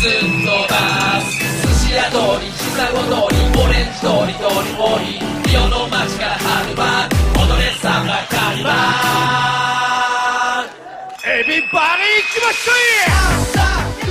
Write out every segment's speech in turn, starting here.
すっ飛ばす寿司屋通り膝子通りオレンジ通り通り多いリオの街からはるば踊れサンバカリバーエビバリー行きましょう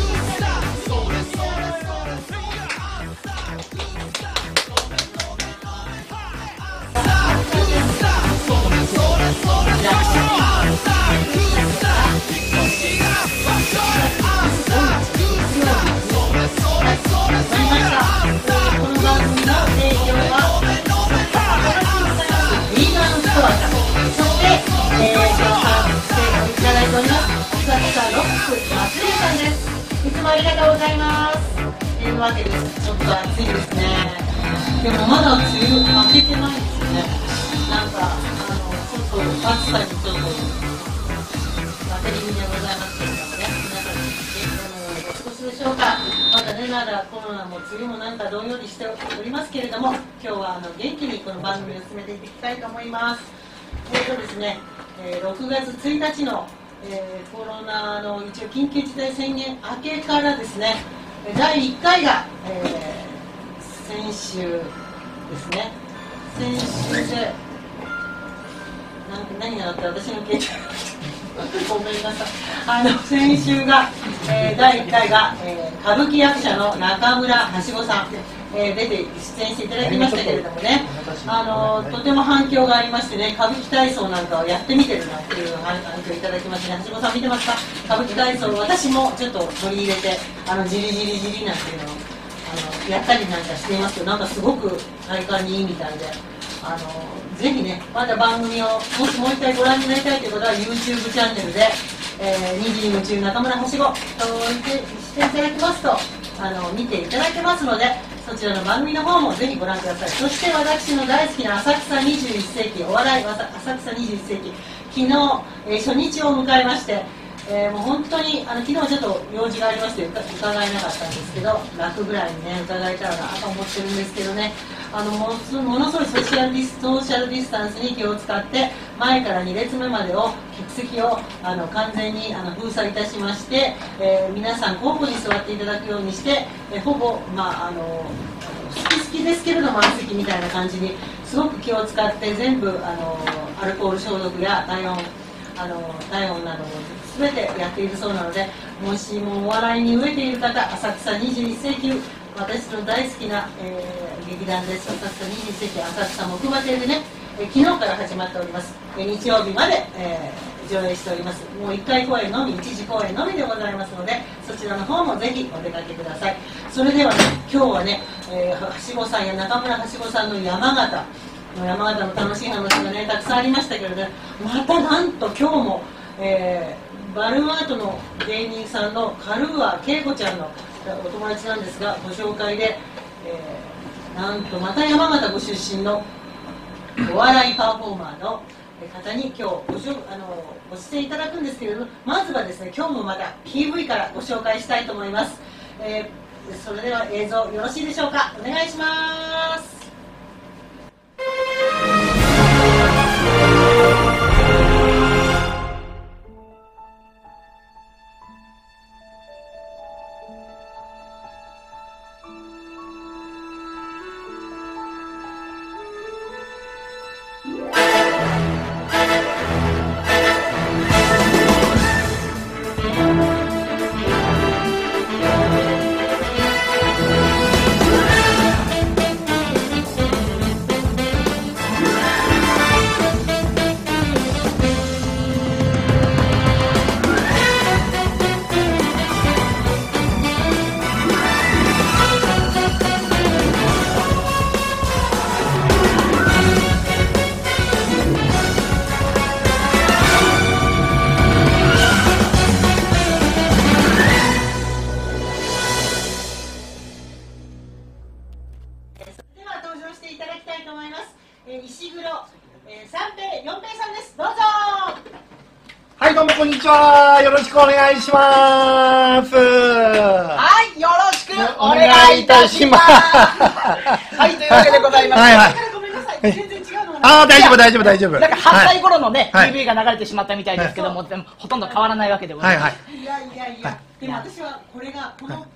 いつもありがとうございます。というわけでちょっと暑いですね。でもまだ梅雨明けてないですよね。なんかちょっと暑さにちょっと当て気味でございますけれどもね。皆さんお過ごしでしょうか。まだねまだコロナも梅雨もなんかどんよりしておりますけれども、今日は元気にこの番組を進めていきたいと思います。ですね、6月1日のコロナの一応緊急事態宣言明けからですね、第1回が、先週ですね。先週で何があった私の携帯ごめんなさい。先週が、第1回が、歌舞伎役者の中村はしごさん、出て出演していただきましたけれどもね、とても反響がありましてね、歌舞伎体操なんかをやってみてるなっていう反響いただきましてね。はしごさん見てますか？歌舞伎体操、私もちょっと取り入れてじりじりじりなんていうのをやったりなんかしていますけど、なんかすごく体感にいいみたいで、ぜひねまだ番組をもしもう一回ご覧になりたいということは YouTube チャンネルで2時に夢中中村はしごとしていただきますと見ていただけますので、そちらの番組の方もぜひご覧ください。そして私の大好きな浅草21世紀お笑い浅草21世紀、昨日、初日を迎えまして、もう本当に昨日はちょっと用事がありまして伺えなかったんですけど、楽ぐらいにね伺えたらなと思ってるんですけどね、ものすごいソーシャルディスタンスに気を使って前から2列目までを客席を完全に封鎖いたしまして、皆さん交互に座っていただくようにして、ほぼ好きですけれど満席みたいな感じにすごく気を使って全部アルコール消毒や体温なども全てやっているそうなので、もしもお笑いに飢えている方、浅草21世紀私の大好きな、劇団です。浅草21世紀浅草木馬亭でね、昨日から始まっております。日曜日まで、上映しております。もう1回公演のみ、1時公演のみでございますので、そちらの方もぜひお出かけください。それではね、今日はね、はしごさんや中村はしごさんの山形の楽しい話がねたくさんありましたけれどね、またなんと今日も、バルーンアートの芸人さんのカルーア恵子ちゃんのお友達なんですが、ご紹介で、なんとまた山形ご出身のお笑いパフォーマーの方に今日ご出演いただくんですけれども、まずはですね今日もまた PV からご紹介したいと思います。それでは映像よろしいでしょうか。お願いします。石黒、三平、四平さんです。どうぞ。 はい、どうもこんにちは。よろしくお願いします。 はい、よろしくお願いいたします。はい、というわけでございます。 はいはい。 ごめんなさい、全然違うのが。 ああ、大丈夫、大丈夫、大丈夫。 なんか8歳頃のね、 はい PV が流れてしまったみたいですけども、でもほとんど変わらないわけでございます。 はいいやいやいや、でも私はこれがこの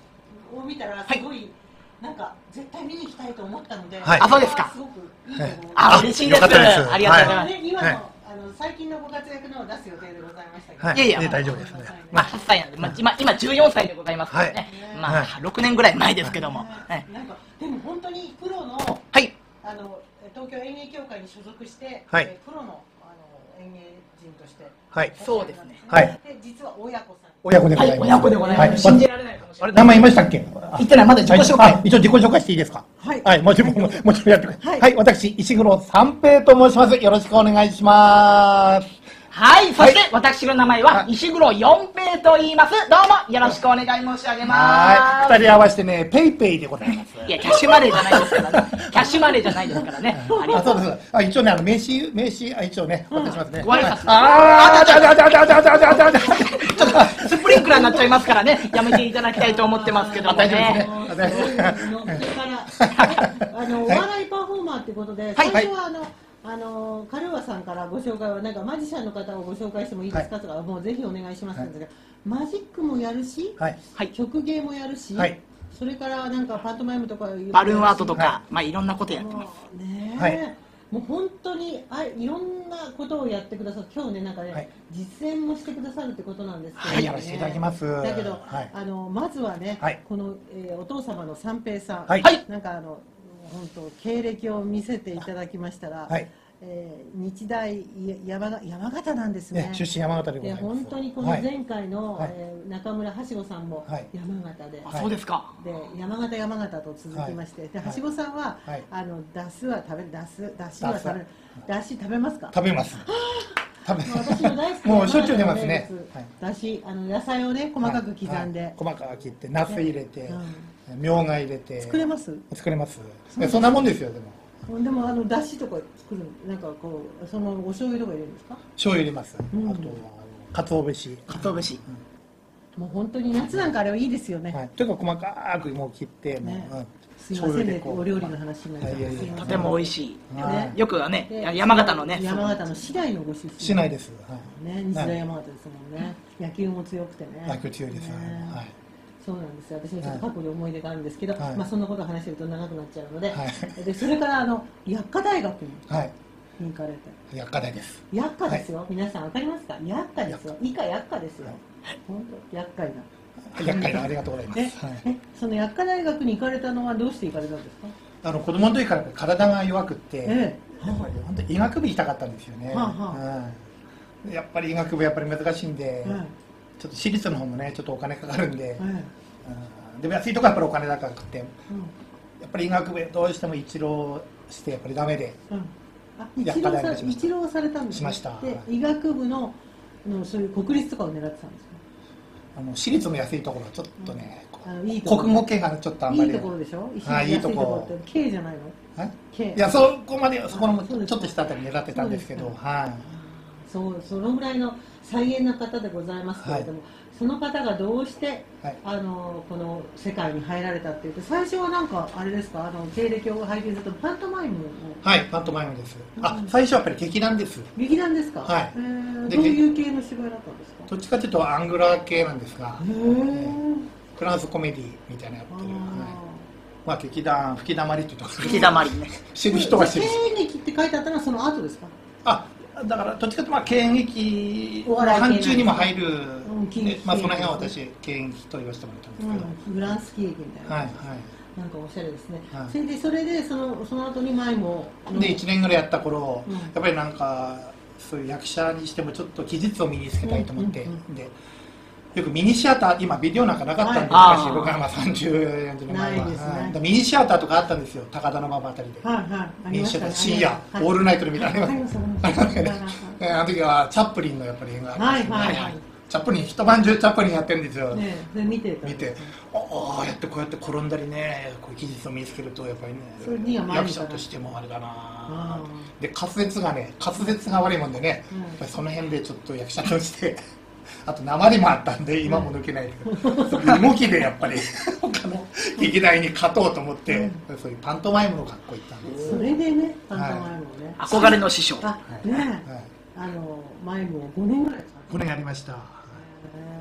を見たらすごいなんか絶対見に行きたいと思ったので、 はいあ、そうですか。 すごくいいと思います。 あ、嬉しいです。 よかったです。 ありがとうございます。 今はいの最近のご活躍のを出す予定でございましたけど、 はいいやいや大丈夫ですね。 まあ8歳なんで、まあ今14歳でございますからね。まあ6年ぐらい前ですけども。はいなんかでも本当にプロのはい東京演芸協会に所属して、 はいプロの演芸人として、 はい。 そうですね。 はい。 で実は親子さん。 親子でごはい、 ざいます。 親子でございます。信じられないかもしれない。 名前言いましたっけ？ 言ってない、まだ自己紹介。 一応自己紹介していいですか？ はいはい、もちろんやってください。 はいはい、私、石黒三平と申します。よろしくお願いします。 はい、そしてはい私の名前は石黒四平と言います。どうもよろしくお願い申し上げはい、 ます。 二人合わせてね、ペイペイでございます。 いや、キャッシュマネーじゃないですからね。キャッシュマネーじゃないですからね。ありがあ、 とうそうです。あ、一応ね、名刺、一応ね、渡しますね。 ご挨拶あー、 ちょっとスプリンクラーになっちゃいますからね。やめていただきたいと思ってますけども大丈夫ね。 ですね。 のっけからお笑いパフォーマーってことで、最初はカルワさんからご紹介はなんかマジシャンの方をご紹介してもいいですかとか、もうぜひお願いしますんですが、マジックもやるし、 はい。 曲芸もやるし、 はいそれからなんかパントマイムとかバルーンアートとか、まあいろんなことやってます。 ねえ、 はいもう本当にいろんなことをやってくださる。今日ねなんかね、 はい実演もしてくださるってことなんですけど、 はい、やらせていただきます。 だけど、 はい。 まずはね、 はいこの、お父様の三平さん、 はいなんか本当経歴を見せていただきましたら、 はい。 日大山形なんですね。 出身山形でございます。 本当にこのはい前回の、 はい中村はしごさんもはい山形で、 あ、そうですか。 で山形と続きまして、ではしごさんは、 はいだしは食べだし食べますか？ 食べます。食べ私の大好きなもうしょっちゅう出ますね山形の名物はいだし野菜をね細かく刻んで、 はい細かく切って、ナス入れてう、 みょうが入れて。 作れます？ 作れます。そんなもんですよ、でも。 でもだしとか作るなんかこうそのお醤油とか入れるんですか？ 醤油入れます。 うんあと、鰹節。 鰹節。 もう本当に夏なんかあれはいいですよね。 はい。とにかく細かくもう切って、もねう、 すいませんね、お料理の話になっちゃって、 いやいやいやすいませんとても美味しい。 はいねよくはね、 で山形のね。 山形の市内のご出身市内です。はい。 ね、日大山形ですもんね、野球も強くてね、 野球強いです。 ねはい。 そうなんですよ、私もちょっと過去に思い出があるんですけど、 はいまあそんなことを話してると長くなっちゃうので、 はいでそれから薬科大学にはい。 行かれて、 薬科大です。 薬科ですよ、皆さんわかりますか？薬科ですよ、以下薬科ですよ、本当厄介な。 薬科大、ありがとうございます。はい。 その薬科大学に行かれたのはどうして行かれたんですか？ 子供の時から体が弱くって、 えやっぱり本当に医学部行きたかったんですよね。 はあはうんやっぱり医学部やっぱり難しいんで、 はいちょっと私立の方もねちょっとお金かかるんで、 はいでも安いとこはやっぱりお金高くて、やうんっぱり医学部どうしても一浪してやっぱりダメで、 うんあ薬科大学にしました一浪されたんですね。 しましたで医学部のそういう国立とかを狙ってたんですか？ 私立の安いところはちょっとね、 いいところ国語系がちょっとあんまりいいところでしょ？ はいいいところって K じゃないの？ はい K いやそこまでそこのちょそうですっとしたあたり狙ってたんですけど、 そうですはいそうそのぐらいの再現な方でございますけれども、その方がどうして、 はいこの世界に入られたっていうと、最初はなんかあれですか、経歴を拝見するとパントマイムのはいパントマイムです。 うん最初はやっぱり劇団です。 劇団ですか？ はいでどういう系の芝居だったんですか？ どっちかというとアングラー系なんですが、 へーフランスコメディみたいなやってる、はいあまあ劇団吹きだまりっていうところ吹きだまりね。 知る人は知る。 経歴って書いてあったのはその後ですか？ あだからどっちかというとまあ経劇のお笑い系なん範疇にも入る、 喜劇まあその辺は系私経劇と言わせてもらったんですけど、 フランス喜劇みたいな、 はいはなんかおしゃれですね、 はいそれでその後に前もい。で1年ぐらいやった頃、 うんやっぱりなんかそういう役者にしてもちょっと技術を身につけたいと思って、 うんうんうんでよくミニシアター今ビデオなんかなかったんで、 はい昔僕がまあ30、40年前は、 ないですねはいでミニシアターとかあったんですよ高田馬場あたりで。 はいはいあミニシアターりましたね深夜、 はいオールナイトで見たわかりますありますよねあの時はチャップリンのやっぱり映画はいはいはいチャップリン一晩中チャップリンやってるんですよ、 ねで見てた見てああやってこうやって転んだりねこういう技術を身につけるとやっぱりねそれには前役にから者としてもあれだなあで滑舌が悪いもんでね、 うんやっぱりその辺でちょっと役者としてあと鉛もあったんで今も抜けないけど、そういう動きでやっぱり他の劇団に勝とうと思って、そういうパントマイムの学校行ったんです、 それでねパントマイムをね、 憧れの師匠。 あねはい、 マイムを5年ぐらいですかこれやりました、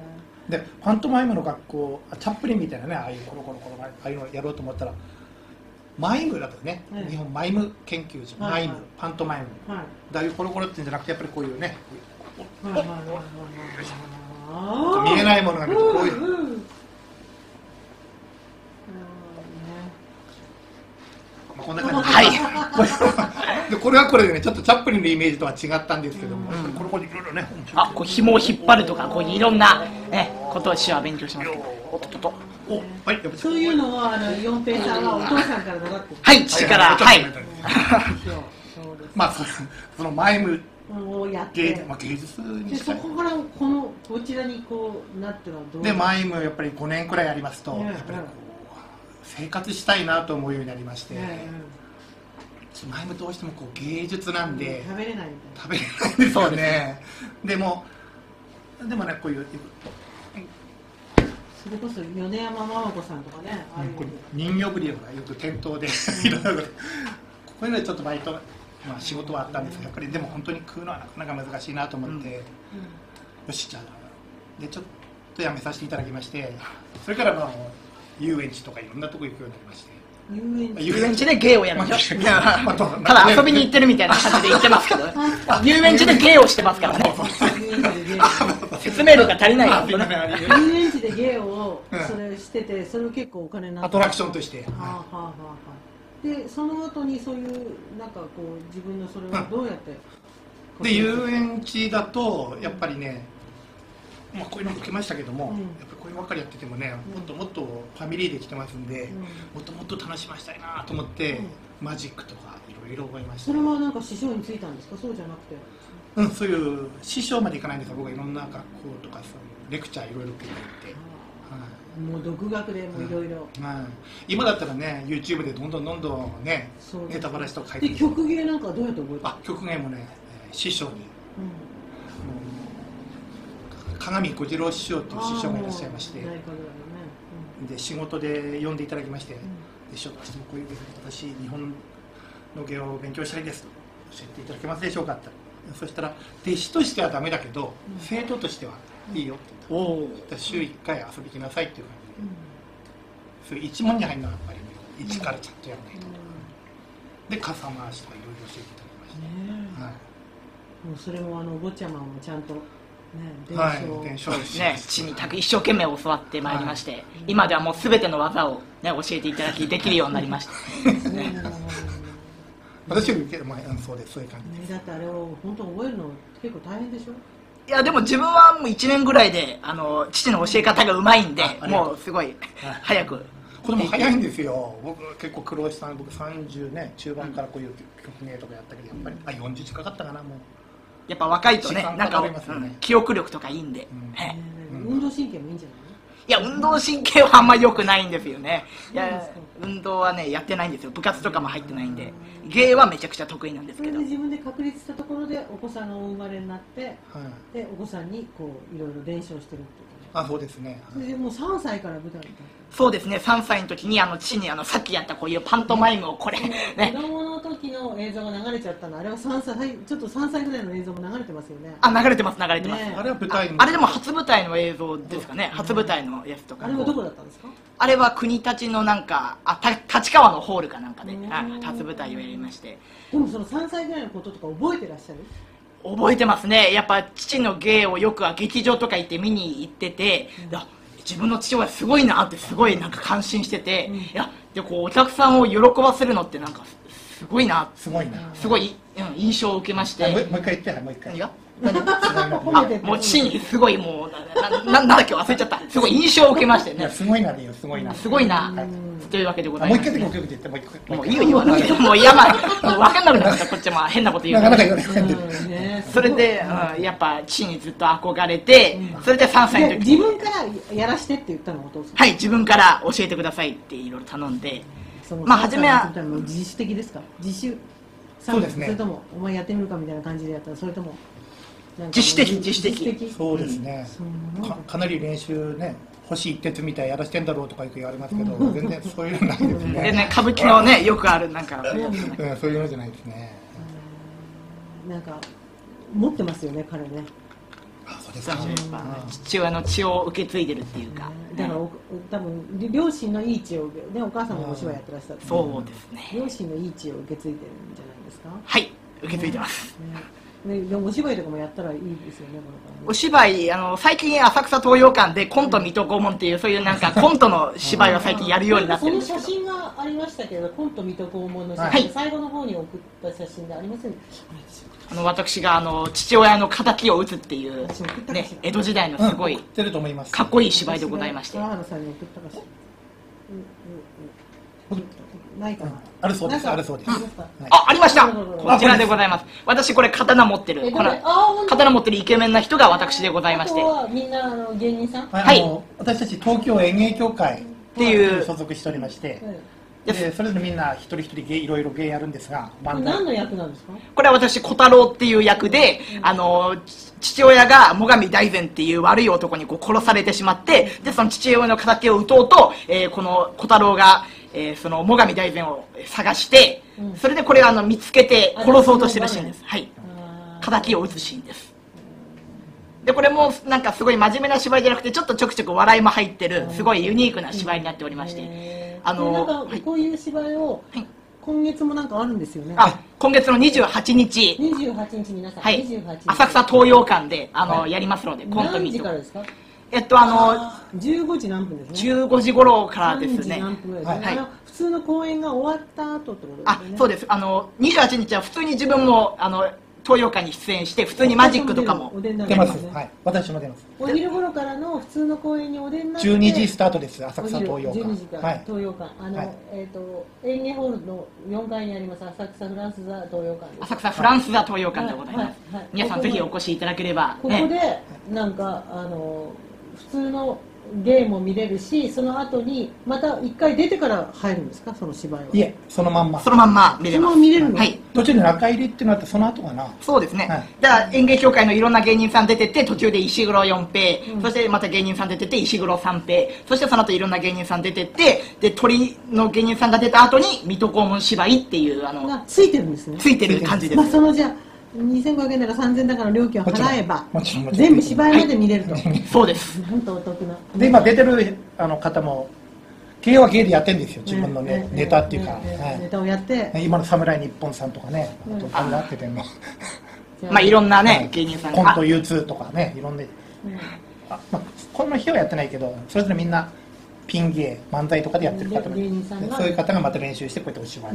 でパントマイムの学校、チャップリンみたいなね、ああいうコロコロコロああいうのやろうと思ったらマイムだとね、 はい、 日本マイム研究所、 はい、 マイム、パントマイム、 はい、 だいうコロコロっていうんじゃなくてやっぱりこういうね、 見えないものが見てこういう。こんな感じで、これはこれでね、ちょっとチャップリンのイメージとは違ったんですけども、これいろいろね、 あ、こう紐を引っ張るとか、こういろんなねことを手話勉強しますけど。おっとっと。 お、はい、 そういうのは四平さんはお父さんから習って。 はい、父から、はい。 まあそのマイムをやって、 芸術にでそこからこちらにこうなってのはどうでマイムやっぱり5年くらいやりますと、やっぱりこう生活したいなと思うようになりまして、マイムどうしてもこう芸術なんで食べれないんですよね。でもね、こういうそれこそ米山ママ子さんとかね、 人形ぶりがよく店頭でいろいろこういうのでちょっとバイト、仕事はあったんですが、やっぱりでも本当に食うのはなかなか難しいなと思って、よしじゃあでちょっとやめさせていただきまして、それから遊園地とかいろんなとこ行くようになりまして。 遊園地で芸をやるんでしょ。ただ遊びに行ってるみたいな感じで言ってますけど、遊園地で芸をしてますからね。説明力が足りないよ。 遊園地で芸をそれしてて、それを結構お金になって。 アトラクションとして。 で、その後にそういうなんかこう自分のそれをどうやって。 で、遊園地だとやっぱりね。こういうのも受けましたけども、やっぱりこういうばっかりやっててもね、もっともっとファミリーで来てますんで、もっともっと楽しましたいなと思って、マジックとかいろいろ覚えました。 それはなんか師匠についたんですか、そうじゃなくて。 そういう師匠までいかないんですが、僕はいろんな学校とかそういうレクチャーいろいろ受けていて、 もう独学でもいろいろ。 今だったらね、YouTube でどんどんね、ネタバラシとか書いて。 で、曲芸なんかどうやって覚えたの？ 曲芸もね、師匠に。鏡小次郎師匠という師匠がいらっしゃいまして、で仕事で呼んでいただきまして、師匠どうしてもこういう私日本の芸を勉強したいですと教えていただけますでしょうかって。そしたら弟子としてはダメだけど、生徒としてはいいよって言ったら、週1回遊び来なさいっていう感じで、そういう一問に入るのはやっぱり一からちゃんとやらないと。で傘回しとかいろいろ教えていただきました。 もうそれもお坊ちゃまもちゃんと。 伝承ですね、父に一生懸命教わってまいりまして、今ではもうすべての技をね教えていただきできるようになりました。 私よりそうです、そういう感じです。 だってあれを本当覚えるの結構大変でしょ。 いやでも自分はもう1年ぐらいで父の教え方がうまいんで、もうすごい早く。 これも早いんですよ。僕結構苦労した。僕30ね中盤からこういう曲芸とかやったけど、やっぱり40近かったかなもう。 やっぱ若いとね、なんか記憶力とかいいんで。 運動神経もいいんじゃない？ いや、運動神経はあんまり良くないんですよね。いや、運動はね、やってないんですよ。部活とかも入ってないんで。芸はめちゃくちゃ得意なんですけど。 それで自分で確立したところでお子さんがお生まれになって、で、お子さんにこう、いろいろ伝承してるっていうかね。そうですね。 それでもう3歳から舞台に。 そうですね、3歳の時に父にさっきやったこういうパントマイムをこれね。 子供の時の映像が流れちゃったの、あれは3歳、ちょっと3歳ぐらいの映像も流れてますよね。 流れてます、流れてます。 あれは舞台あれでも初舞台の映像ですかね、初舞台のやつとか。 あれはどこだったんですか？ あれは国立のなんか、立川のホールかなんかで、初舞台をやりまして。 でもその3歳ぐらいのこととか覚えてらっしゃる？ 覚えてますね。やっぱ父の芸をよく劇場とか行って見に行ってて、自分の父親すごいなってすごいなんか感心してて、いやでこうお客さんを喜ばせるのってなんかすごいな、すごい印象を受けまして。 もう一回言って、もう一回。 もう父にすごいもうなんだっけ忘れちゃった。すごい印象を受けましてね。 すごいなでいいよ、すごいな。 すごいなというわけでございます。 もう一回で言って、もう一回。 もういいよ言わなくてもう嫌まもう分かんなくなったこっちも変なこと言う。 なかなか言わない。 それでやっぱ父にずっと憧れて、それで3歳の時自分からやらしてって言ったのお父さん？ はい、自分から教えてくださいっていろいろ頼んで、まあ初めは自主的ですか？自主。 そうですね。 それともお前やってみるかみたいな感じでやったら、それとも自主的。 そうですね。かなり練習ね、星一徹みたいやらしてんだろうとか言われますけど、全然そういうのないですね。 でね、歌舞伎のね、よくあるなんかそういうのじゃないですね。 なんか持ってますよね、彼ね。 あ、そうですか。 父親の血を受け継いでるっていうか。 だから多分両親のいい血をね、お母さんもお芝居やってらっしゃる。 そうですね。 両親のいい血を受け継いでるんじゃないですか。 はい、受け継いでます。 でお芝居とかもやったらいいですよね。 お芝居最近浅草東洋館でコント水戸黄門っていうそういうなんかコントの芝居を最近やるようになってるんですけど。 その写真がありましたけど、コント水戸黄門の写真、最後の方に送った写真でありませんでした。 私が父親の敵を討つっていうね、江戸時代のすごいかっこいい芝居でございまして。 川原さんに送ったかしら。ないかな。 あるそうです。あるそうです。 ありました。こちらでございます。私これ刀持ってる。この刀持ってるイケメンな人が私でございまして。 みんな芸人さん。 はい。私たち東京演芸協会っていう所属しておりまして。でそれぞれみんな一人一人いろいろ芸やるんですが、 何の役なんですか？ これは私小太郎っていう役で、父親が最上大膳っていう悪い男にこう殺されてしまって、でその父親の敵を討とうと、この小太郎が、その最上大膳を探して、それでこれを見つけて殺そうとしてるシーンです。はい、敵を討つシーンです。でこれもなんかすごい真面目な芝居じゃなくて、ちょっとちょくちょく笑いも入ってるすごいユニークな芝居になっておりまして、 こういう芝居を今月もなんかあるんですよね。 今月の28日 28日皆さん、 はい、浅草東洋館でやりますので、コント何時からですか ？15時何分ですね。 15時頃からですね。 普通の公演が終わった後ってことですね。 そうです。28日は普通に自分も東洋館に出演して、普通にマジックとかも出ます。はい、私も出ます。 お昼頃からの普通の公演にお出になって 12時スタートです。浅草東洋館。 12時から東洋館、演芸ホールの4階にあります浅草フランス座東洋館です。 浅草フランス座東洋館でございます。皆さんぜひお越しいただければ。 ここでなんか普通の芸も見れるし、その後にまた一回出てから入るんですか、その芝居は？ いえ、そのまんま見れます。 見れるの？ はい。途中で中入りっていうのがあって、その後かな。 そうですね。だから演芸協会のいろんな芸人さん出てて、途中で石黒四平、そしてまた芸人さん出てて石黒三平、そしてその後いろんな芸人さん出てて、で鳥の芸人さんが出た後に水戸黄門芝居っていうついてるんですね。 ついてる感じです。 そのじゃあ2500円なら3000円だから料金を払えば全部芝居まで見れると。 そうです。 なんとお得な。 で今出てる方も芸は芸でやってるんですよ、自分のネタっていうか、 ネタをやって今の侍日本さんとかね、あとやっててもいろんなね芸人さんコント U2 とかね、いろんなこの日はやってないけど、それぞれみんなピン芸漫才とかでやってる方もいて、そういう方がまた練習してこうやってお芝居。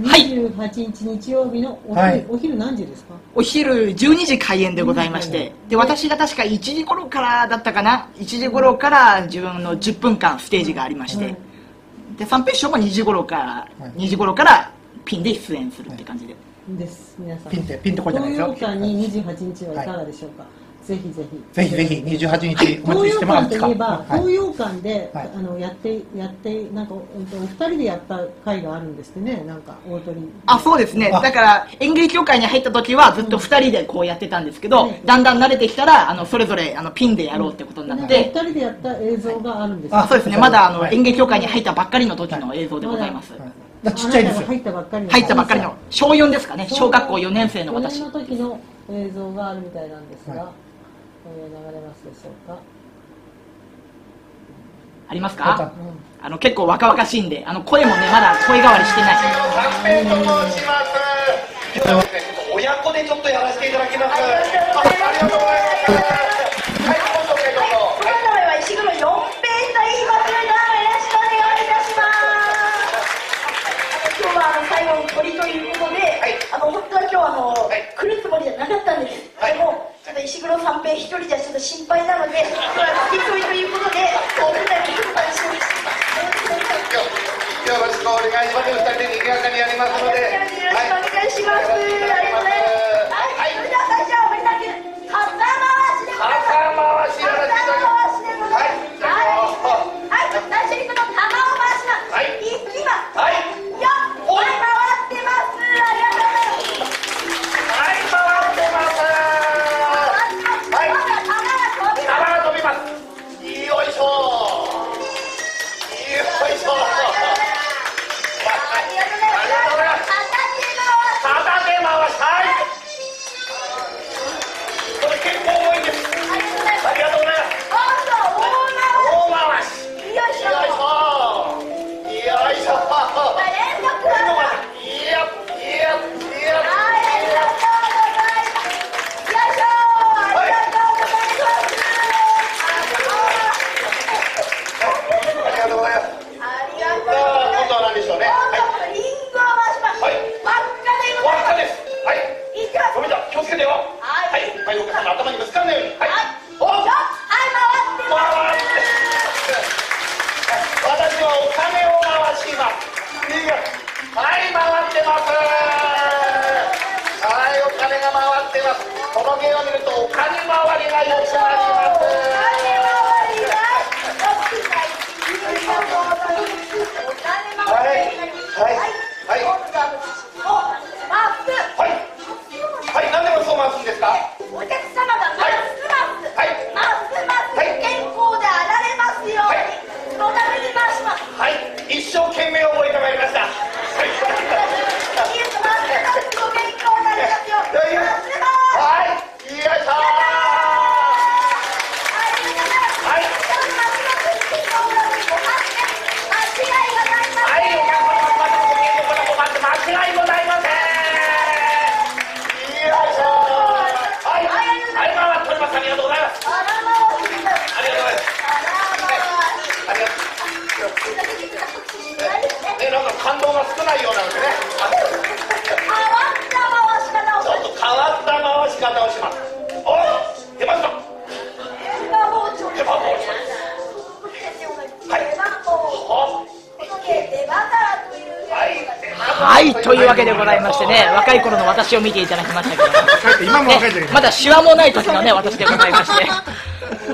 28日日曜日のお昼何時ですか？ お昼12時開演でございまして、で私が確か1時頃からだったかな、1時頃から自分の10分間ステージがありまして、で三平師匠も2時頃からピンで出演するって感じでです。皆さんピンってこれじゃないですよ。 東洋館に28日はいかがでしょうか？ぜひぜひ 28日お待ちしてます。 東洋館といえば東洋館でやってなんかお二人でやった会があるんですってね、なんか大鳥。 そうですね。だから演芸協会に入った時はずっと2人でこうやってたんですけど、だんだん慣れてきたらそれぞれピンでやろうってことになって、 2人でやった映像があるんです。 そうですね。まだ演芸協会に入ったばっかりの時の映像でございます。 ちっちゃいですよ。 入ったばっかりの小4ですかね。小学校4年生の私。 4年の時の映像があるみたいなんですが、流れますでしょうか？ ありますか？結構若々しいんで、声もねまだ声変わりしてない。 三平と申します。親子でちょっとやらせていただきます。ありがとうございます。はい、どうぞどうぞ。 この名前は石黒四平と言いますが、よろしくお願いいたします。今日は最後の鳥ということで、本当は今日来るつもりじゃなかったんです。でもちょっと石黒三平一人じゃちょっと心配なので、今日は付き添いということでお二人にお願いします。 よろしくお願いします。2人で賑やかにやりますので、 よろしくお願いします。ありがとうございます。はい、それでは最初はおめだけ肩回しでございます。 肩回しやらせていただきます。 はい、最初にこの玉を回します。はい、いきます。はい、よっ、はい、回ってます。ありがとうございます。 はい、回ってます。はい、玉が飛びます。よいしょ。よいしょ。 ありがとうございます。 片手回し。はい。これ結構重いです。 ありがとうございます。 はい、回ってます。はい、お金が回ってます。この芸を見るとお金回りが良くなります。はい、何でもそう回すんですか。 お客様がます健康であられますように、そのために回します。 はい、一生懸命覚えてまいりました。 ご健康になりますよ。 はい、よいしょ。間違いございません。よいしょ。はい、回っております。ありがとうございます。ありがとうございます。ありがとう。なんか感動が少ないようなのでね。ちょっと変わった回し方をします。お、出ました。手羽包丁。はい。 はい、というわけでございましてね、若い頃の私を見ていただきましたけど、 今も若い時まだシワもない時のね、私でございまして、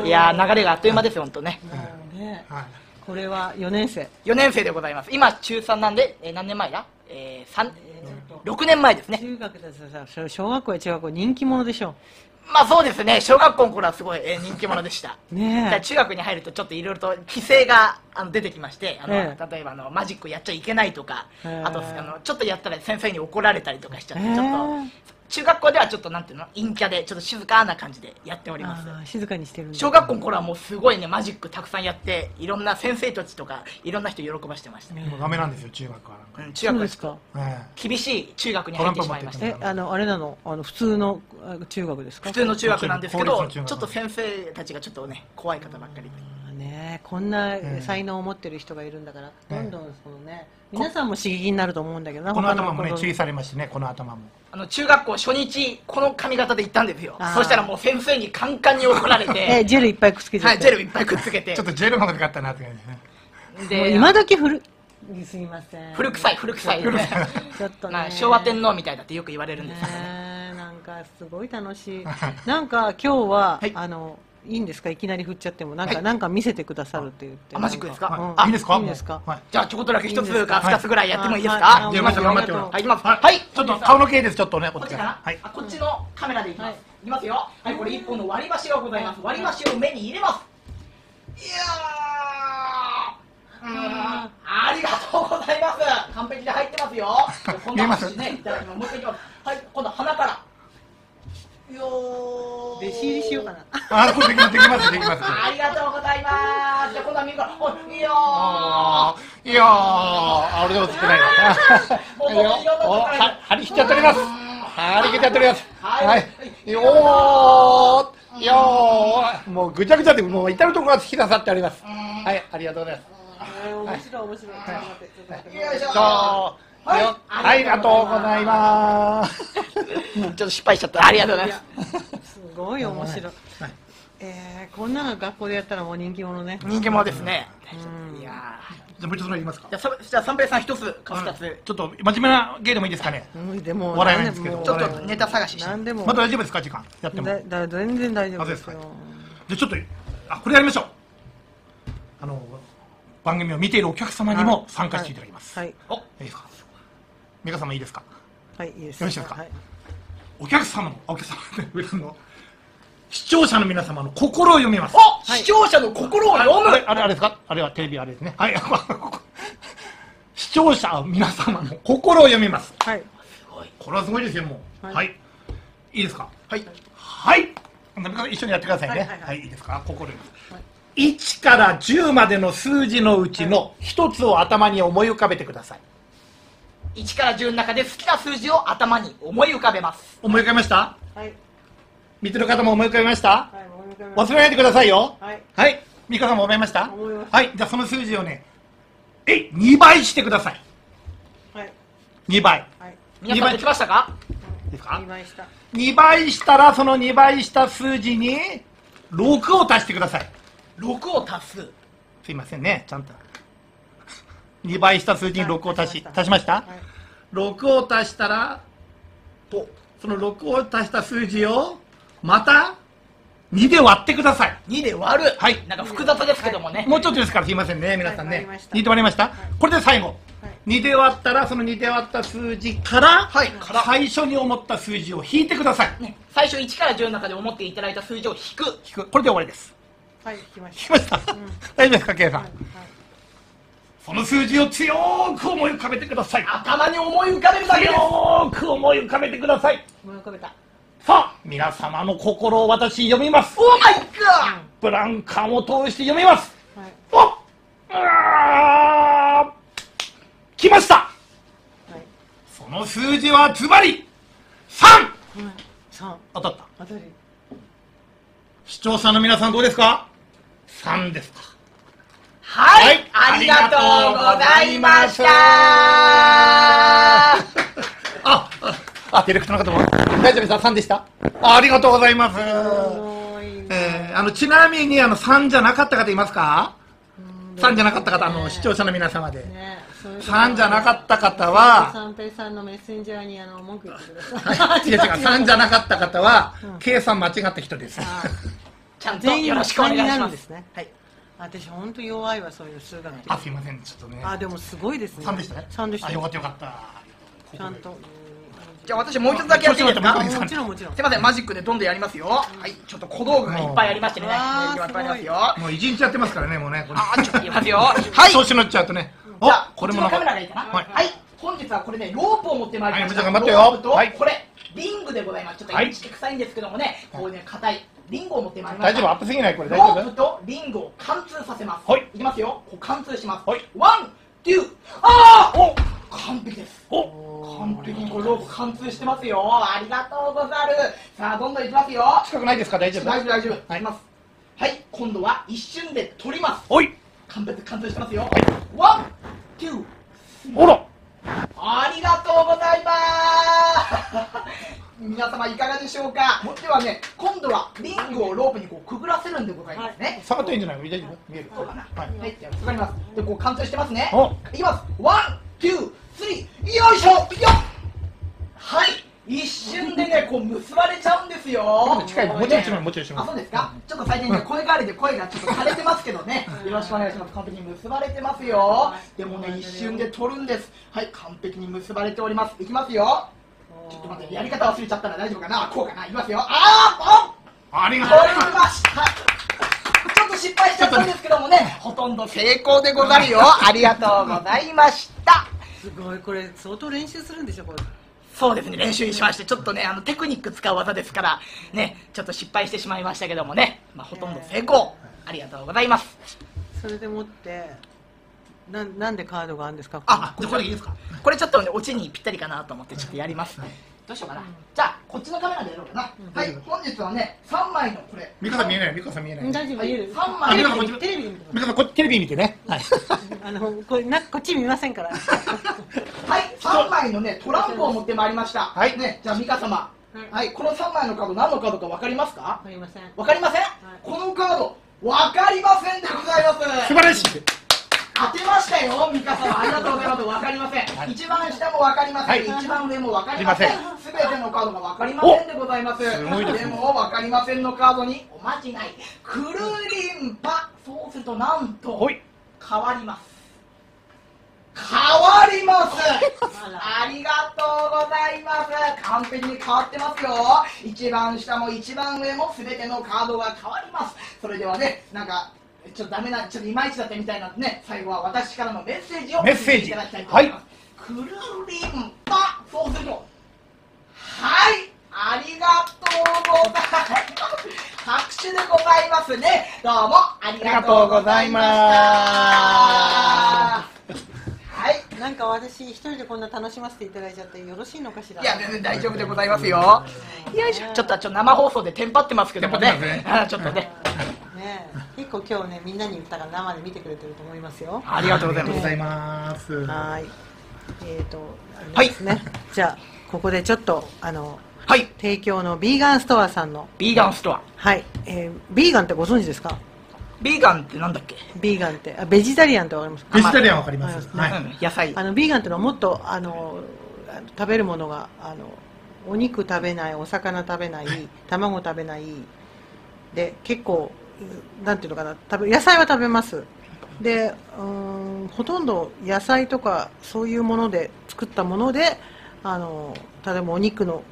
いやー、流れがあっという間ですよ、本当ね。 これは4年生。 4年生でございます。今、中3なんで、何年前だ6年前ですね。 中学でさ、小学校や中学校人気者でしょ。 まあそうですね、小学校の頃はすごい人気者でした。 ねえ。 中学に入るとちょっといろいろと規制が出てきまして、 ええ例えばマジックやっちゃいけないとか、 ええあとちょっとやったら先生に怒られたりとかしちゃって、 ええちょっと中学校ではちょっとなんていうの、陰キャでちょっと静かな感じでやっております。 静かにしてるんだ。 小学校の頃はもうすごいね、マジックたくさんやって、いろんな先生たちとかいろんな人喜ばしてましたね。 ダメなんですよ、中学はなんか。 中学はそうですか。 厳しい中学に入ってしまいました。 あれなの、普通の中学ですか。 普通の中学なんですけど、 公立の中学ちょっと先生たちがちょっとね、怖い方ばっかりで。 ね、こんな才能を持ってる人がいるんだから、どんどんそのね、皆さんも刺激になると思うんだけどな。 この頭もね、注意されましてね、この頭も。 中学校初日この髪型で行ったんですよ。そしたらもう先生にカンカンに怒られてジェルいっぱいくっつけちゃって。 はい、ジェルいっぱいくっつけてちょっとジェルの方が良かったなって感じですね。 で今時すみません。 古臭いちょっとね。 昭和天皇みたいだってよく言われるんですよ。 なんかすごい楽しい。なんか今日は、 はいいいんですか、いきなり振っちゃっても、なんか見せてくださるって言って。 マジックですか。 いいですか。 いいですか。 じゃあちょこっとだけ一つか二つぐらいやってもいいですか。 じゃあまず頑張ってもらう。 はい、いきます。 はい、ちょっと顔の系です。ちょっとね、こっちかな。 はい。 こっちのカメラでいきます。いきますよ。はい、これ一本の割り箸がございます。割り箸を目に入れます。いやー、ありがとうございます。完璧で入ってますよ。 見えます。 ね、いただきます。もう一回いきます。はい、今度鼻から。よー。 弟子入りしようかな。 これできます。 ありがとうございます。じゃあ今度は右から。いや俺でも映ってないな。張り切っちゃっております。張り切っちゃっております。はい。もうぐちゃぐちゃでもう至る所が引き出さっております。はい、ありがとうございます。 面白い。 よいしょ。 ありがとうございます。 ちょっと失敗しちゃった。ありがとうございます。 すごい面白い。こんなの学校でやったらもう人気者ね。 人気者ですね。いやじゃあもう一つの言いますか。 じゃあ三平さん一つか二つ。 ちょっと真面目な芸でもいいですかね。 でも笑えないんですけど。 ちょっとネタ探しして。 何でも。 まだ大丈夫ですか、時間やっても。 全然大丈夫ですよ。 じゃあちょっとこれやりましょう。番組を見ているお客様にも参加していただきます。 はい。 いいですか。皆様いいですか。 はい、いいです。 よろしいですか。お客様の視聴者の皆様の心を読みます。 視聴者の心を読む。 あれですか。あれはテレビあれですね。はい。視聴者皆様の心を読みます。 はい。 これはすごいですよ、もう。はい。いいですか。 はい。 はい。一緒にやってくださいね。はい、いいですか。心読みます。1から10までの数字のうちの1つを頭に思い浮かべてください。 1から10の中で好きな数字を頭に思い浮かべます。 思い浮かべました。 はい。 見てる方も思い浮かべました。 はい、思い浮かべました。 忘れないでくださいよ。 はい。 はい。ミカさんも思いました。 思いました。 はい。じゃあその数字をね、2倍してください。 はい。 2倍。 はい。 皆さんできましたか。 ですか。 2倍した。 2倍したらその2倍した数字に6を足してください。 6を足す。 すいませんね、ちゃんと。 2倍した数字に6を足しました、6を足したらその6を足した数字をまた2で割ってください。 2で割る。 はい。 なんか複雑ですけどもね。 もうちょっとですからすいませんね、皆さんね。2で割れました、 はい、 これで最後。2で割ったら、その2で割った数字から、 はい、 最初に思った数字を引いてください。 ね、最初1から10の中で思っていただいた数字を引く。 これで終わりです。 はい、引きました。 引きました。大丈夫ですか、K さん。その数字を強く思い浮かべてください。 頭に思い浮かべるだけです。 強く思い浮かべてください。 思い浮かべた。 さあ、皆様の心を私読みます。 オーマイガー。 ブランカンを通して読みます。 はい。 来ました、 はい、 その数字はズバリ 3!3、当たった。 当たり。 視聴者の皆さんどうですか？ 3 ですか？ はい、ありがとうございましたディレクターの方も大丈夫ですか？ 3 でした。ありがとうございます。ちなみに3じゃなかった方いますか？3じゃなかった方、視聴者の皆様で、3じゃなかった方は三平さんのメッセンジャーに文句言ってください。 違う3じゃなかった方は計算間違った人です。 ちゃんとよろしくお願いします。 はい。私本当弱いわ、そういう数学。 すいません、ちょっとね。 でもすごいですね。 3でしたね。 3でした。 よかったよかった。 ちゃんと。 じゃあ私もう一つだけやっていいですか？ もちろんもちろん。 すいません、マジックでどんどんやりますよ。はい、ちょっと小道具がいっぱいありましてね。いっぱいありますよ。 もう1日やってますからね、もうね。 ちょっと言いますよ。はい。 調子乗っちゃうとね。 じゃあこれもカメラがいいかな。はい。本日はこれね、ロープを持ってまいりました。 頑張ってよ。 はい。これリングでございます。ちょっとインチキ臭いんですけどもね、こういうね硬いリングを持ってまいりました。 大丈夫？アップすぎないこれ大ロ丈夫？ ープとリングを貫通させます。 はい。 いきますよ。こう貫通します。 はい。 ワン、ツー、完璧です。完璧にこれロープ貫通してますよ。ありがとうござる。さあどんどんいきますよ。 近くないですか？大丈夫？ 大丈夫。いきます。はい。今度は一瞬で取ります。 はい。 貫通してますよ。ワン、ツー、 ほら。 ありがとうございます。皆様いかがでしょうか。ではね、今度はリングをロープにこうくぐらせるんでございますね。 触っていいんじゃないの？大丈夫？見える？ そうかな。はい。じゃあわかります。でこう貫通してますね。いきます。ワン、ツー、スリー、よいしょ。よっ。はい。一瞬でねこう結ばれちゃうんですよ。 近い。もちろんそうですか。ちょっと最近ね声変わりで声がちょっと枯れてますけどね。よろしくお願いします。完璧に結ばれてますよ。でもね一瞬で取るんです。はい、完璧に結ばれております。いきますよ。ちょっと待って、やり方忘れちゃったら大丈夫かな。こうかな。いきますよ。 ありがとう。 取りました。ちょっと失敗しちゃったんですけどもね、ほとんど成功でござるよ。ありがとうございました。 すごい、これ相当練習するんでしょこれ。 そうですね、練習しまして、ちょっとねテクニック使う技ですからね、ちょっと失敗してしまいましたけどもね、ほとんど成功。ありがとうございます。 それでもってなんでカードがあるんですか？ これいいですか？ これちょっとねオチにぴったりかなと思ってちょっとやります。どうしようかな。じゃあこっちのカメラでやろうかな。はい、本日はね3枚のこれ。 ミカさん見えない。ミカさん見えない。 大丈夫、見える。 3枚のテレビで見てます。 ミカさんこっちテレビ見てね。はい。 こっち見ませんから。 はい、3枚のねトランプを持ってまいりました。はい。ね、じゃあミカ様。はい、この3枚のカード何のカードかわかりますか？ わかりません。 わかりません？このカードわかりませんでございます。 素晴らしい。 当てましたよ、ミカ様。ありがとうございます。わかりません。一番下もわかりません。一番上もわかりません。すべてのカードがわかりませんでございます。でもわかりませんのカードにおまじない。くるりんぱ。そうするとなんと変わります。変わります。ありがとうございます。完璧に変わってますよ。一番下も一番上もすべてのカードが変わります。それではね、なんかちょっとダメな、ちょっといまいちだったみたいなのでね、最後は私からのメッセージをいただきたいと思います。くるりんぱ。そうすると、はい、ありがとうございます。拍手でございますね。どうもありがとうございました。はい。 なんか私一人でこんな楽しませていただいちゃってよろしいのかしら。 いや全然大丈夫でございますよ。よいしょ。ちょっと生放送でテンパってますけどもね。ちょっとね。 ね、結構今日ねみんなに言ったから生で見てくれてると思いますよ。 ありがとうございます。 ございます。 はい。あれですね。じゃあここでちょっとはい。 提供のビーガンストアさんのビーガンストア。 はい。ビーガンってご存知ですか？ ビーガンってなんだっけ？ ビーガンってベジタリアンってわかりますか？ ベジタリアンわかります。はい。 野菜。 ビーガンっていうのはもっと食べるものがお肉食べない、お魚食べない、卵食べないで、結構なんていうのかな、野菜は食べます。でほとんど野菜とかそういうもので作ったもので例えばお肉の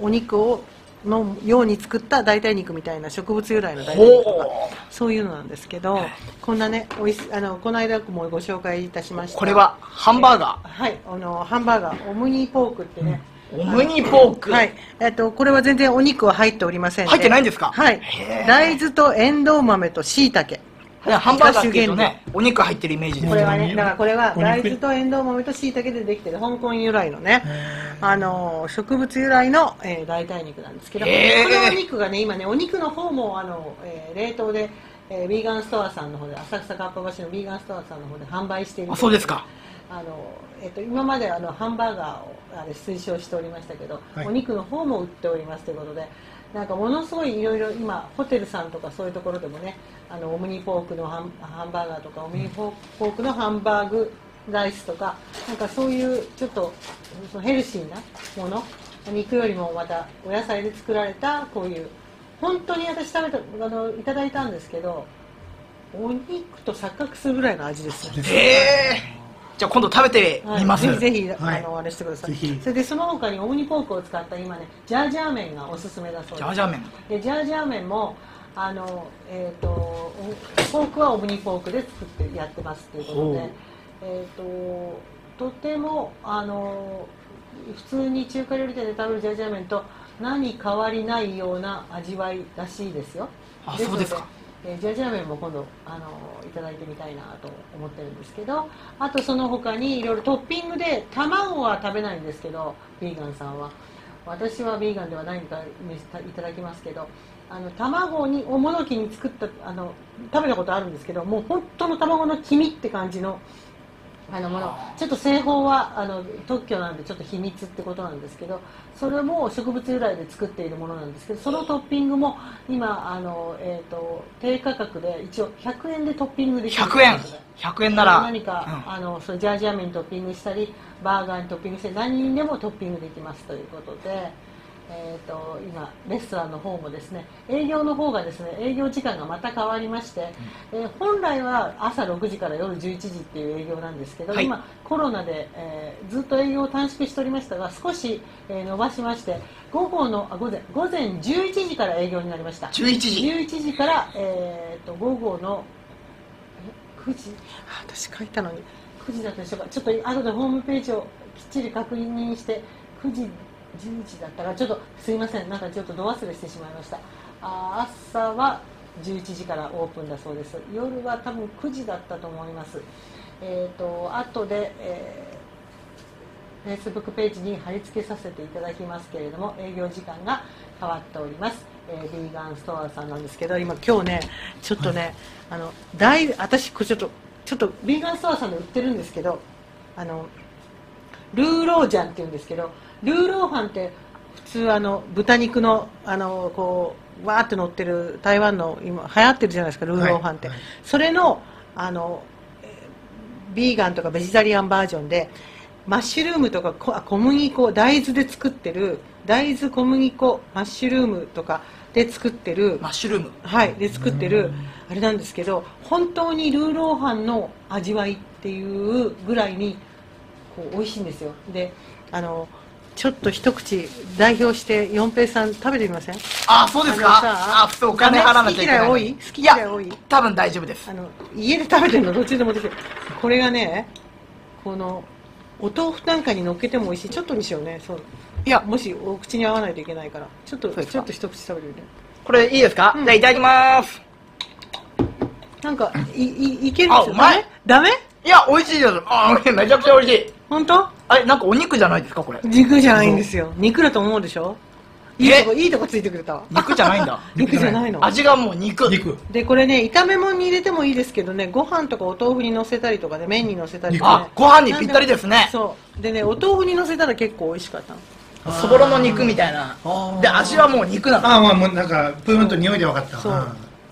ように作った代替肉みたいな植物由来の代替肉とかそういうのなんですけど、こんなねこの間もご紹介いたしました。 これはハンバーガー。 はい、ハンバーガーオムニポークってね、 オムニポーク。 はい、これは全然お肉は入っておりませんね。 入ってないんですか？ はい、大豆とエンドウ豆と椎茸。 ハンバーガーっていうとね、お肉入ってるイメージです。 これはね、だからこれは大豆とエンドウ豆と椎茸でできてる香港由来のね、植物由来の代替肉なんですけど、このお肉がね、今ね、お肉の方も冷凍でビーガンストアさんの方で、浅草かっぱ橋のビーガンストアさんの方で販売している。 あ、そうですか。 今までハンバーガーを推奨しておりましたけど、 はい、お肉の方も売っておりますということで、なんかものすごいいろいろ今ホテルさんとかそういうところでもね、オムニポークのハンバーガーとかオムニポークのハンバーグライスとか、なんかそういうちょっとヘルシーなもの、肉よりもまたお野菜で作られたこういう、本当に私いただいたんですけど、お肉と錯覚するぐらいの味ですよ。 じゃあ今度食べてみます。 ぜひぜひあれしてください。それでその他にオムニポークを使った今ね、ジャージャー麺がおすすめだそうです。 ジャージャー麺。 でジャージャー麺もポークはオムニポークで作ってやってますということで、とても普通に中華料理店で食べるジャージャー麺と何変わりないような味わいらしいですよ。 あ、そうですか。 ジャージャー麺も今度いただいてみたいなと思ってるんですけど、あとその他にいろいろトッピングで卵は食べないんですけど、ビーガンさんは、私はビーガンではないからいただきますけど、卵におもどきに作った食べたことあるんですけど、もう本当の卵の黄身って感じのもの、ちょっと製法は特許なんでちょっと秘密ってことなんですけど、それも植物由来で作っているものなんですけど、そのトッピングも今低価格で一応100円でトッピングできる。 100円なら何か、それジャージャー麺にトッピングしたりバーガーにトッピングして何にでもトッピングできますということで、今レストランの方もですね、営業の方がですね、営業時間がまた変わりまして、本来は朝6時から夜11時っていう営業なんですけど、今コロナで、ずっと営業を短縮しておりましたが、少し、伸ばしまして午前11時から営業になりました。11時から、午後の9時、私書いたのに9時だったでしょうか。ちょっと後でホームページをきっちり確認して9時10時だったら、ちょっとすいません、なんかちょっとど忘れしてしまいました。朝は11時からオープンだそうです。夜は多分9時だったと思います。後で、Facebook ページに貼り付けさせていただきますけれども、営業時間が変わっております。ビーガンストアさんなんですけど、今日ねちょっとね、私これちょっとビーガンストアさんで売ってるんですけど、ルーロージャンっていうんですけど、ルーローハンって普通豚肉のこうわーって乗ってる台湾の今流行ってるじゃないですか、ルーローハンって、それのビーガンとかベジタリアンバージョンで、マッシュルームとか小麦粉、大豆で作ってる大豆小麦粉マッシュルームとかで作ってるマッシュルーム、 はいで作ってるあれなんですけど、本当にルーローハンの味わいっていうぐらいにこう美味しいんですよ。でちょっと一口代表して四平さん食べてみません？ あ、そうですか。お金払わなきゃいけない。 好き嫌い多い？ 多分大丈夫です。 家で食べてるのどっちでもできる。これがね、このお豆腐なんかに乗っけても美味しい。ちょっとにしようね。そう。いや、もしお口に合わないといけないから、ちょっと一口食べてみて。 これいいですか？じゃあいただきます。 なんかいけるんですよ。 うまい。 ダメ？ いや、美味しいです。めちゃくちゃ美味しい。 本当？ なんかお肉じゃないですかこれ？ 肉じゃないんですよ。肉だと思うでしょ？いいとこついてくれたわ。 肉じゃないんだ。 肉じゃないの。 味がもう肉。 でこれね、炒め物に入れてもいいですけどね、ご飯とかお豆腐にのせたりとかで麺にのせたりとか、ね、 ご飯にぴったりですね。 そうでね、お豆腐にのせたら結構美味しかったの。 そぼろの肉みたいな。で味はもう肉なの。 もうなんかプーンと匂いで分かった。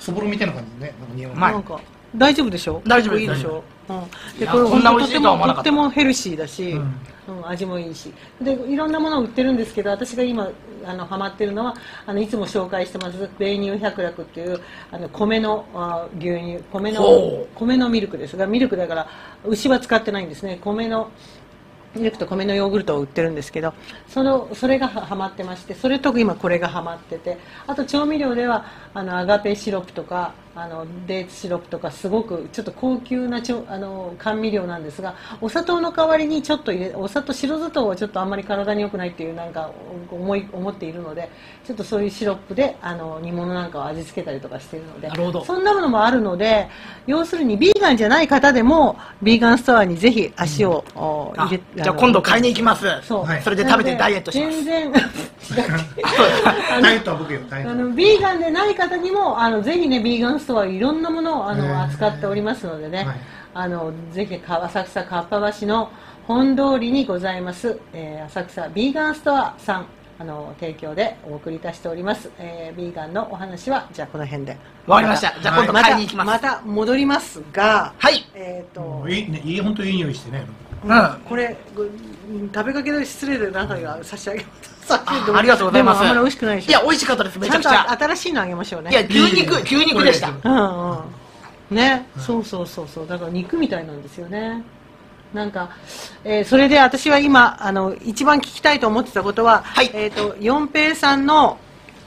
そぼろみたいな感じでね、なんか匂い。 まいなんか大丈夫でしょ。 大丈夫ですいいでしょ。でいやこれこんな美味しいとは思わなかったとてもヘルシーだし、味もいいし、でいろんなものを売ってるんですけど、私が今ハマってるのはいつも紹介してます米乳百楽っていう米の牛乳、米のミルクですが、ミルクだから牛は使ってないんですね。米のミルクと米のヨーグルトを売ってるんですけど、それがハマってまして、それと今これがハマってて、あと調味料ではアガペシロップとかデーツシロップとか、すごくちょっと高級な甘味料なんですが、お砂糖の代わりにちょっと白砂糖はちょっとあんまり体に良くないっていうなんか思っているので、ちょっとそういうシロップで煮物なんかを味付けたりとかしているので、 なるほど。 そんなものもあるので、要するにビーガンじゃない方でもビーガンストアにぜひ足を入れじゃあ今度買いに行きます。 そうそれで食べてダイエットします。 全然ダイエットは僕よ、ダイエット。 ビーガンでない方にもぜひね、ビーガンストアいろんなものを扱っておりますのでね、ぜひ浅草かっぱ橋の本通りにございます、浅草ビーガンストアさん提供でお送りいたしております、ビーガンのお話はじゃあこの辺でわかりました。じゃあ今度買いに行きます。 また戻りますが、 はい。 本当にいい匂いしてね。 これ食べかけで失礼で何かが差し上げます。 ありがとうございます。 でもあんまり美味しくないでしょ。 いや美味しかったです。めちゃくちゃ。 ちゃんと新しいのあげましょうね。 いや牛肉でした。 ね、そうだから肉みたいなんですよね。なんか、それで私は今一番聞きたいと思ってたことは、四平さんの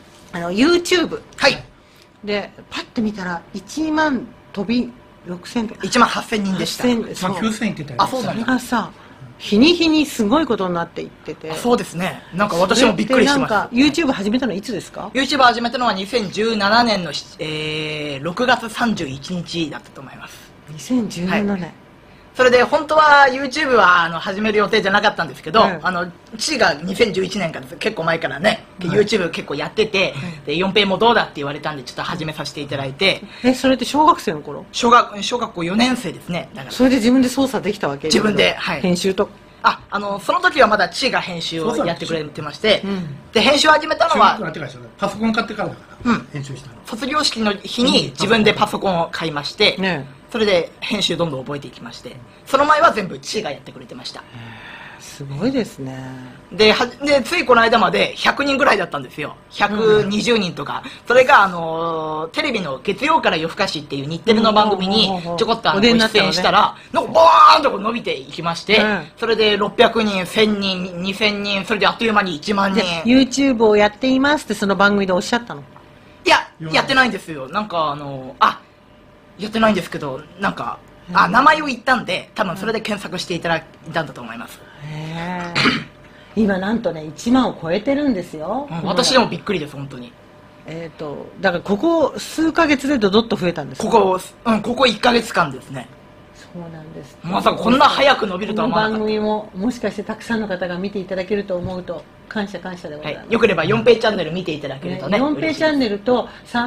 YouTube でパッて見たら1万飛び6000とか 1万8000人でした。 9000いってたよ。 それがさ、日に日にすごいことになっていってて。 そうですね。なんか私もびっくりしてました。 なんか YouTube 始めたのいつですか？ YouTube 始めたのは2017年の、6月31日だったと思います。 2017年。 それで本当は YouTube は始める予定じゃなかったんですけど、父が2011年から結構前からね、YouTube 結構やってて、で4平もどうだって言われたんでちょっと始めさせていただいて。 それって小学生の頃？ 小学校4年生ですね。だからそれで自分で操作できたわけ？ 自分で、はい、 編集とその時はまだ父が編集をやってくれてまして、で編集を始めたのはパソコン買ってからだから編集したの。 卒業式の日に自分でパソコンを買いまして、それで編集どんどん覚えていきまして、その前は全部父がやってくれてました。 すごいですね。 でついこの間まで100人ぐらいだったんですよ。120人とか。それがテレビの月曜から夜更かしっていう日テレの番組にちょこっとご出演したら、なんかボーンと伸びていきまして、それで600人、1000人、2000人、それであっという間に1万人。 YouTube をやっていますってその番組でおっしゃったの？ いや、やってないんですよ。なんかやってないんですけど、なんか名前を言ったんで、多分それで検索していただいたんだと思います。 今なんとね1万を超えてるんですよ。 私でもびっくりです本当に。 だからここ数ヶ月でドドッと増えたんですか？ ここ1ヶ月間ですね。 そうなんです。 まさかこんな早く伸びるとは思わなかった。 この番組ももしかしてたくさんの方が見ていただけると思うと感謝でございます。 よければ4ペイチャンネル見ていただけるとね。 4ペイチャンネルと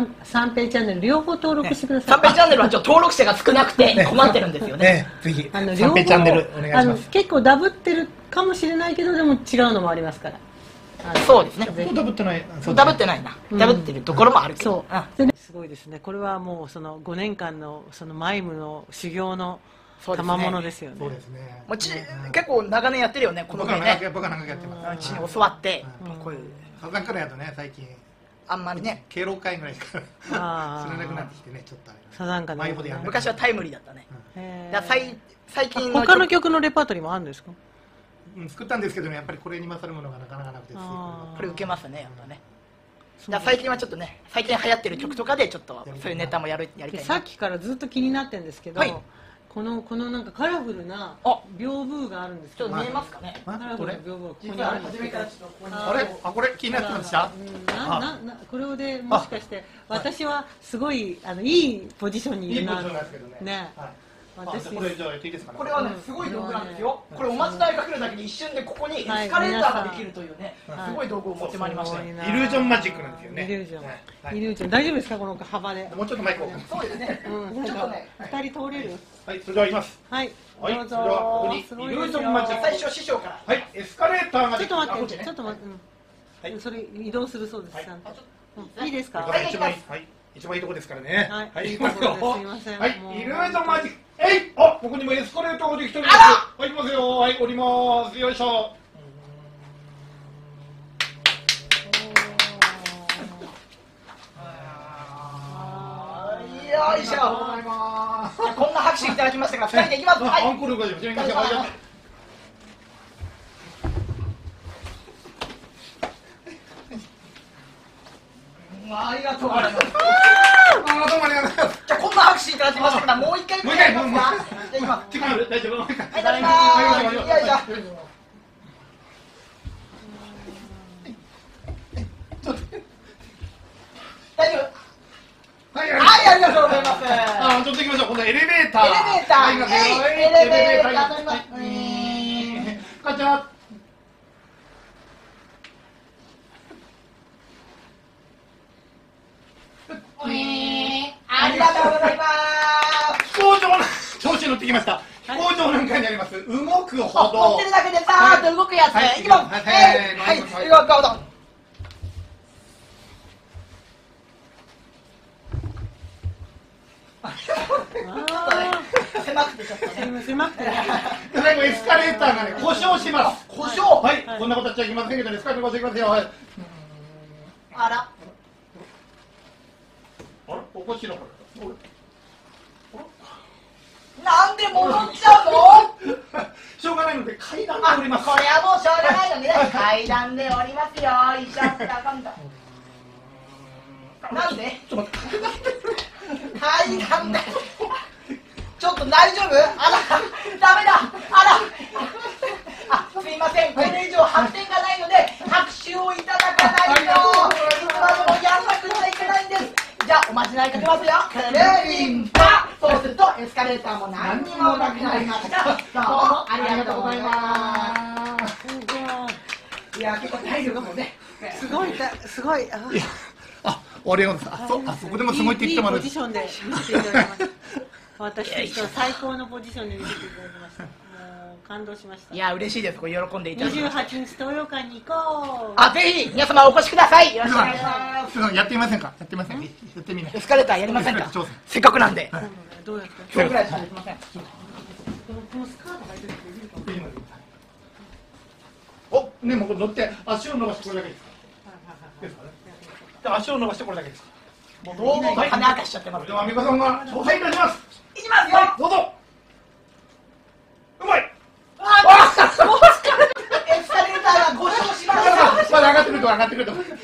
3ペイチャンネル両方登録してください。 3ペイチャンネルは登録者が少なくて困ってるんですよね。 ぜひ3ペイチャンネルお願いします。 結構ダブってるかもしれないけど、でも違うのもありますから。 そうですね。 ダブってない。 ダブってないな。ダブってるところもあるけど。 すごいですね。これはもうその5年間のそのマイムの修行の賜物ですよね。 そうですね。 結構長年やってるよね、このね。 僕は長くやってます。 父に教わって、こういう。 サザンからやとね、最近。 あんまりね。 敬老会ぐらいしか知らなくなってきてね、ちょっとあれ。 サザンカで。 昔はタイムリーだったね。最近他の曲のレパートリーもあるんですか？ 作ったんですけどね、やっぱりこれに勝るものがなかなかなくて、 これ受けますね、やっぱね。最近はちょっとね、最近流行ってる曲とかでちょっとそういうネタもやりたい。 さっきからずっと気になってるんですけど、このなんかカラフルな屏風があるんですけど、 ちょっと見えますかね？ カラフルな屏風がここにあるんですけど、 これ気になってました？ これでもしかして私はすごいいいポジションにいるなね。 これじゃあやっていいですかね。 これはねすごい道具なんですよ。これおまじないが来るだけで一瞬でここにエスカレーターができるというね、すごい道具を持ってまいりました。 イリュージョンマジックなんですよね。 イリュージョン大丈夫ですか、この幅で？ もうちょっとマイクを。 そうですね。 ちょっとね2人通れる？ はい、それでは行きます。 はい、 どうぞ。ここにイリュージョンマジック。 最初師匠から。 はい、エスカレーターが。 ちょっと待って、ちょっと待って。それ移動するそうです。いいですか？ はい。 一番いいとこですからね。 はい、 行きますよ。 すいません。 はい、イルージョンマジック。あ、ここにもエスカレーターができてるんです。はい、行きますよ。はい、降ります。よいしょ。よいしょ。こんな拍手いただきましたから、2人で行きます。はい。 アンコールがじゃあ、行きましょう。 ありがとうございます。 どうもありがとうございます。 じゃあこんな拍手いただきましたから、もう一回やりますか。じゃあ行きます。 大丈夫。 はい、いただきます。よいしょ。大丈夫。 はい、 ありがとうございます。 ちょっと行きましょう。今度エレベーター。 エレベーター。エレベーター乗ります。 こんにちは。 ありがとうございます。 飛行場の調子に乗ってきました。飛行場なんかにあります。動く歩道。 乗ってるだけでさーっと動くやつ。いきます。はい、動く歩道。狭くてちょっとね。 狭くて。 最後エスカレーターがね故障します。 故障。 はい、こんなことはっちゃいけませんけどね、エスカレーター故障いきますよ。はい。 あら。 あら、おかしいなこれ。 なんで戻っちゃうの？ しょうがないので階段で降ります。 これはもうしょうがないのでね、階段で降りますよ。一緒にあかんだ。なんで？ ちょっと待って。 階段で。ちょっと大丈夫？あら、ダメだ。すいません。これ以上発展がないので拍手をいただかないといつまでもやんなくちゃいけないんです。じゃあおまじないかけますよ。くるりんぱ。そうするとエスカレーターも何にもなくなりました。どうもありがとうございます。いや結構体力もね。 すごい。 俺をそこでもすごいって言ってもらう。 いいポジションで見せていただきました。私としては最高のポジションで見せていただきました。もう感動しました。 いや嬉しいです。これ喜んでいただきました。 28日東洋館に行こう。 ぜひ皆様お越しください。よろしくお願いします。 やってみませんか。やってみません。やってみない。 エスカレーターやりませんか。 挑戦せっかくなんで。 どうやって？ 今日ぐらいしかできません。 このスカート履いてる人いるの？ ね、もう乗って足を伸ばしてこれだけですか。ですかね。足を伸ばしてこれだけですか。 もうどうも羽明かしちゃってます。 では美香さんが挑戦いたします。 いきますよ。 どうぞ。うまい。 エスカレーターが故障しました。 まだ上がってくると。はい、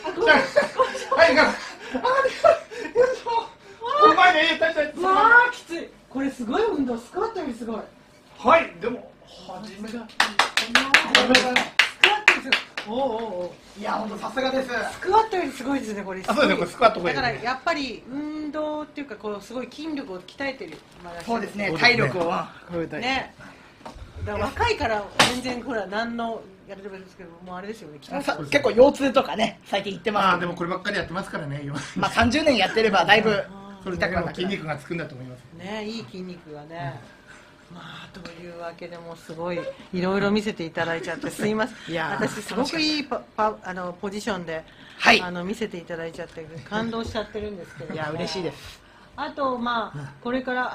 うまいね。 きつい。これすごい運動。スクワットよりすごい。 はい、でも初めだ。 スクワットよりすごい。 いや本当さすがです。 スクワットよりすごいですねこれ。 そうですね、スクワットだからやっぱり運動っていうかこうすごい筋力を鍛えてる。 そうですね。体力をね。だから若いから全然ほら何のやれればいいですけどもうあれですよね。 結構腰痛とかね最近言ってます。 でもこればっかりやってますからね。 まあ30年やってればだいぶそれだけの筋肉がつくんだと思います。 ね、いい筋肉がね。まあというわけでもすごいいろいろ見せていただいちゃってすいません。私すごくいいポジションで見せていただいちゃって感動しちゃってるんですけど。 いや嬉しいです。 あとまあこれから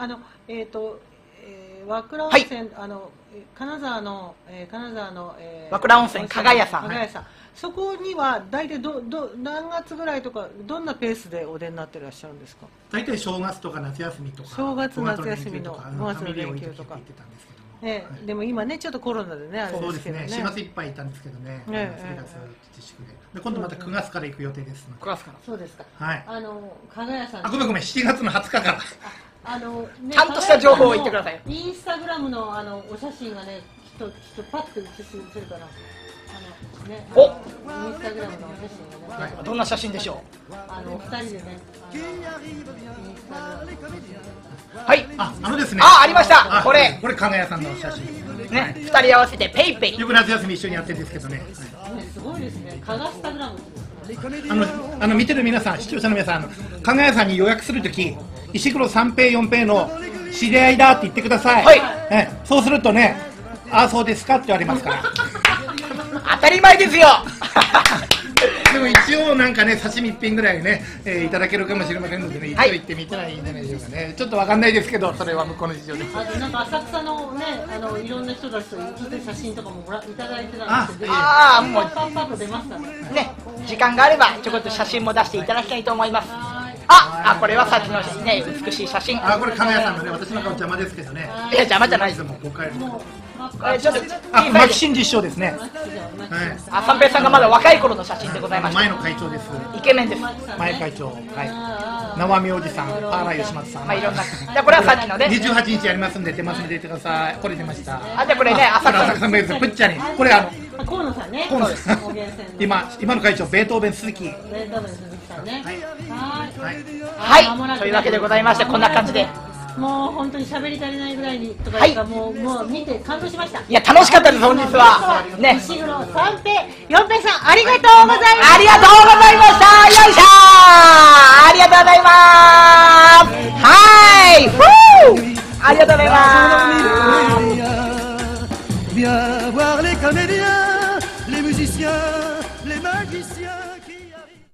和倉温泉金沢の和倉温泉加賀屋さん。 そこには大体何月ぐらいとかどんなペースでお出になってらっしゃるんですか？ 大体正月とか夏休みとか正月夏休みの5月の連休とか。でも今ねちょっとコロナでねあれですけどね。 4月いっぱいいたんですけどね。4月自粛で。今度また9月から行く予定です。 9月から。 そうですか。 はい。 加賀屋さん。 ごめん7月の20日から。 ちゃんとした情報を言ってください。 インスタグラムのお写真がねきっとパッと写るかな。インスタグラムのお写真がね。 どんな写真でしょう。 2人でね。インスタグラム。 はい。 ですね。 ありました。これ加賀屋さんの写真。 ね、2人合わせてペイペイ。 よく夏休み一緒にやってるんですけどね。 すごいですね。加賀スタグラム。 見てる皆さん、視聴者の皆さん、加賀屋さんに予約するとき、石黒三平四平の知り合いだって言ってください。 はい。 そうするとね、そうですかって言われますから。 当たり前ですよ。 でも一応なんかね、刺身一品ぐらいね、いただけるかもしれませんのでね、一応行ってみたらいいんじゃないでしょうかね。ちょっとわかんないですけど、それは向こうの事情です。 あとなんか浅草のね、いろんな人たちと写ってる写真とかもいただいてたんですけど、 ああ、もうパンパッと出ましたね。 ね、時間があればちょこっと写真も出していただきたいと思います。あ、これはさっきのね、美しい写真。 これ金谷さんのね、私の顔邪魔ですけどね。 いや、邪魔じゃないです。 もう5回も。 ちょっと牧真実証ですね。 三平さんがまだ若い頃の写真でございました。 前の会長です。 イケメンです。 前会長、はい。生身おじさん、パーラー吉松さん。 まあいろんな。じゃあこれはさっきのね。 28日やりますんで、出ますんで出てください。これ出ました。 じゃあこれね、 浅草名物、ぷっちゃり。これ河野さんね。 河野さん。今の会長、ベートーベン鈴木。 ベートーベン鈴木さんね。 はい。というわけでございまして、こんな感じで。 もう本当に喋り足りないぐらいにとかいうか、もう見て感動しました。 いや、楽しかったです、本日は。ね。 石黒三平、四平さん、ありがとうございます。 ありがとうございました。よいしょー。ありがとうございます。はい。ありがとうございます。 Viens voir les comédiens, les musiciens, les magiciens qui arrivent.